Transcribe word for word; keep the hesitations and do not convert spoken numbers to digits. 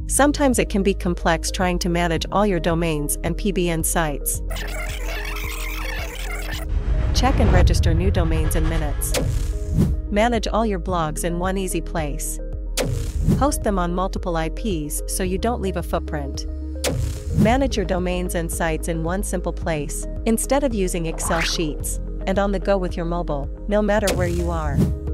Sometimes it can be complex trying to manage all your domains and P B N sites. Check and register new domains in minutes. Manage all your blogs in one easy place. Host them on multiple I Ps so you don't leave a footprint. Manage your domains and sites in one simple place, instead of using Excel sheets, and on the go with your mobile, no matter where you are.